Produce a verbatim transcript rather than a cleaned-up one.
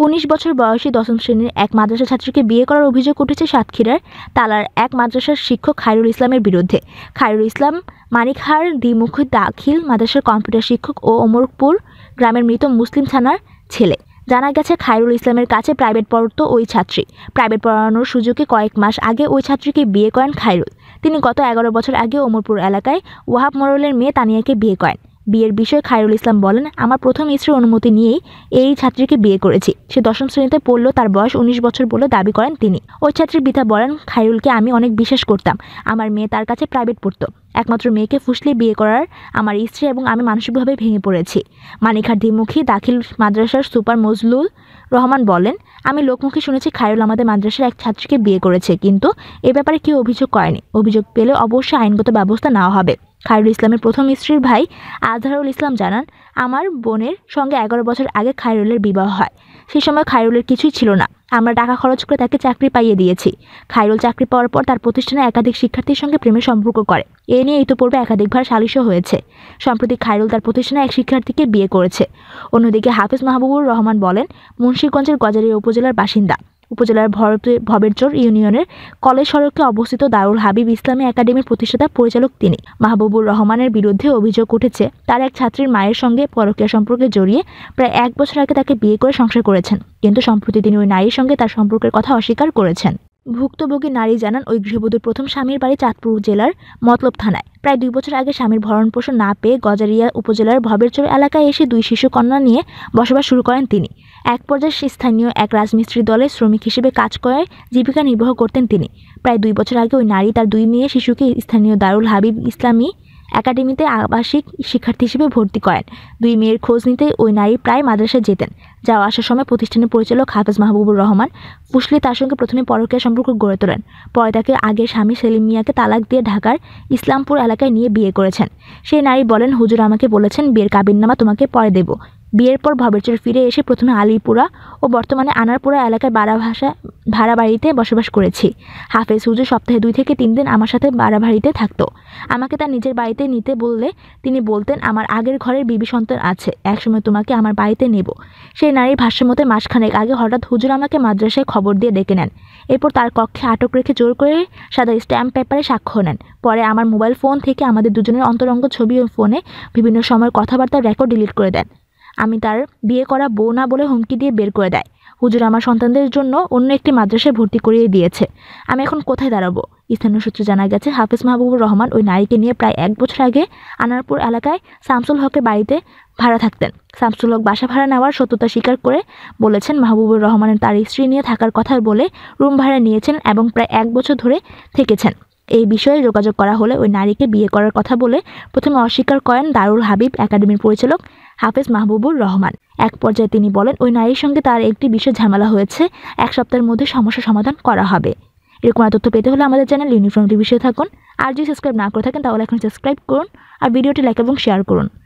উনিশ বছর বয়সী দশম শ্রেণীর এক মাদ্রাসা ছাত্রীকে বিয়ে করার অভিযোগ উঠেছে সাতক্ষীরার তালার এক মাদ্রাসার শিক্ষক খায়রুল ইসলামের বিরুদ্ধে। খায়রুল ইসলাম মানিকহার দ্বিমুখী দাখিল মাদ্রাসার কম্পিউটার শিক্ষক ও ওমরপুর গ্রামের মৃত মুসলিম থানার ছেলে। জানা গেছে, খায়রুল ইসলামের কাছে প্রাইভেট পড়ত ওই ছাত্রী। প্রাইভেট পড়ানোর সুযোগে কয়েক মাস আগে ওই ছাত্রীকে বিয়ে করেন খায়রুল। তিনি গত এগারো বছর আগে ওমরপুর এলাকায় ওয়াহাব মোড়লের মেয়ে তানিয়াকে বিয়ে করেন। বিয়ের বিষয়ে খায়রুল ইসলাম বলেন, আমার প্রথম স্ত্রীর অনুমতি নিয়েই এই ছাত্রীকে বিয়ে করেছি। সে দশম শ্রেণীতে পড়লেও তার বয়স উনিশ বছর বলে দাবি করেন তিনি। ওই ছাত্রীর পিতা বলেন, খায়রুলকে আমি অনেক বিশ্বাস করতাম। আমার মেয়ে তার কাছে প্রাইভেট পড়তো। একমাত্র মেয়েকে ফুসলে বিয়ে করার আমার স্ত্রী এবং আমি মানসিকভাবে ভেঙে পড়েছি। মানিকহাট দ্বিমুখী দাখিল মাদ্রাসার সুপার মজলুল রহমান বলেন, আমি লোকমুখে শুনেছি খায়রুল আমাদের মাদ্রাসার এক ছাত্রীকে বিয়ে করেছে, কিন্তু এ ব্যাপারে কেউ অভিযোগ করেনি। অভিযোগ পেলে অবশ্যই আইনগত ব্যবস্থা নেওয়া হবে। খায়রুল ইসলামের প্রথম স্ত্রীর ভাই আজহারুল ইসলাম জানান, আমার বোনের সঙ্গে এগারো বছর আগে খায়রুলের বিবাহ হয়। সেই সময় খায়রুলের কিছুই ছিল না। আমরা টাকা খরচ করে তাকে চাকরি পাইয়ে দিয়েছি। খায়রুল চাকরি পাওয়ার পর তার প্রতিষ্ঠানে একাধিক শিক্ষার্থীর সঙ্গে প্রেমের সম্পর্ক করে। এ নিয়ে ইতিপূর্বে একাধিকবার সালিশও হয়েছে। সম্প্রতি খায়রুল তার প্রতিষ্ঠানে এক শিক্ষার্থীকে বিয়ে করেছে। অন্যদিকে হাফেজ মাহবুবুর রহমান বলেন, মুন্সিগঞ্জের গজারিয়া উপজেলার বাসিন্দা। উপজেলার ভবেরচর ইউনিয়নের কলেজ সড়কে অবস্থিত দারুল হাবিব ইসলামী একাডেমির প্রতিষ্ঠাতা পরিচালক তিনি। মাহবুবুর রহমানের বিরুদ্ধে অভিযোগ উঠেছে, তার এক ছাত্রীর মায়ের সঙ্গে পরকীয়া সম্পর্কে জড়িয়ে প্রায় এক বছর আগে তাকে বিয়ে করে সংসার করেছেন, কিন্তু সম্প্রতি তিনি ওই নারীর সঙ্গে তার সম্পর্কের কথা অস্বীকার করেছেন। ভুক্তভোগী নারী জানান, ওই গৃহবধূর প্রথম স্বামীর বাড়ি চাঁদপুর জেলার মতলব থানায়। প্রায় দুই বছর আগে স্বামীর ভরণপোষণ না পেয়ে গজারিয়া উপজেলার ভবেরচর এলাকায় এসে দুই শিশু কন্যা নিয়ে বসবাস শুরু করেন তিনি। এক পর্যায়ে স্থানীয় এক রাজমিস্ত্রি দলে শ্রমিক হিসেবে কাজ করে জীবিকা নির্বাহ করতেন তিনি। প্রায় দুই বছর আগে ওই নারী তার দুই মেয়ে শিশুকে স্থানীয় দারুল হাবিব ইসলামী একাডেমিতে আবাসিক শিক্ষার্থী হিসেবে ভর্তি করেন। দুই মেয়ের খোঁজ নিতে ওই নারী প্রায় মাদ্রাসায় যেতেন। যাওয়া আসার সময় প্রতিষ্ঠানের পরিচালক হাফেজ মাহবুবুর রহমান ফুসলি তার সঙ্গে প্রথমে পরকীয়া সম্পর্ক গড়ে তোলেন। পরে তাকে আগের স্বামী সেলিম মিয়াকে তালাক দিয়ে ঢাকার ইসলামপুর এলাকায় নিয়ে বিয়ে করেছেন। সেই নারী বলেন, হুজুর আমাকে বলেছেন বিয়ের কাবিননামা তোমাকে পরে দেব। বিয়ের পর ভবেরচর ফিরে এসে প্রথমে আলিপুরা ও বর্তমানে আনারপুরা এলাকায় বাড়া ভাষা ভাড়া বাড়িতে বসবাস করেছি। হাফেজ হুজুর সপ্তাহে দুই থেকে তিন দিন আমার সাথে বাড়া বাড়িতে থাকতো। আমাকে তার নিজের বাড়িতে নিতে বললে তিনি বলতেন, আমার আগের ঘরের বিবি সন্তান আছে, একসময় তোমাকে আমার বাড়িতে নেব। সেই নারীর ভাষ্যমতে মাসখানেক আগে হঠাৎ হুজুর আমাকে মাদ্রাসায় খবর দিয়ে ডেকে নেন। এরপর তার কক্ষে আটক রেখে জোর করে সাদা স্ট্যাম্প পেপারে সাক্ষ্য নেন। পরে আমার মোবাইল ফোন থেকে আমাদের দুজনের অন্তরঙ্গ ছবি ও ফোনে বিভিন্ন সময়ের কথাবার্তার রেকর্ড ডিলিট করে দেন। আমি তার বিয়ে করা বউ না বলে হুমকি দিয়ে বের করে দেয়। হুজুর আমার সন্তানদের জন্য অন্য একটি মাদ্রাসায় ভর্তি করিয়ে দিয়েছে। আমি এখন কোথায় দাঁড়াবো? স্থানীয় সূত্রে জানা গেছে, হাফেজ মাহবুবুর রহমান ওই নারীকে নিয়ে প্রায় এক বছর আগে আনারপুর এলাকায় শামসুল হকের বাড়িতে ভাড়া থাকতেন। শামসুল হক বাসা ভাড়া নেওয়ার সত্যতা স্বীকার করে বলেছেন, মাহবুবুর রহমানের তার স্ত্রী নিয়ে থাকার কথা বলে রুম ভাড়া নিয়েছেন এবং প্রায় এক বছর ধরে থেকেছেন। এই বিষয়ে যোগাযোগ করা হলে ওই নারীকে বিয়ে করার কথা বলে প্রথমে অস্বীকার করেন দারুল হাবিব একাডেমির পরিচালক হাফেজ মাহবুবুর রহমান। এক পর্যায়ে তিনি বলেন, ওই নারীর সঙ্গে তার একটি বিষয় ঝামেলা হয়েছে, এক সপ্তাহের মধ্যে সমস্যা সমাধান করা হবে। এরকম তথ্য পেতে হলে আমাদের চ্যানেল ইউনিফর্ম টিভির সাথে থাকুন। আর যদি সাবস্ক্রাইব না করে থাকেন তাহলে এখন সাবস্ক্রাইব করুন আর ভিডিওটি লাইক এবং শেয়ার করুন।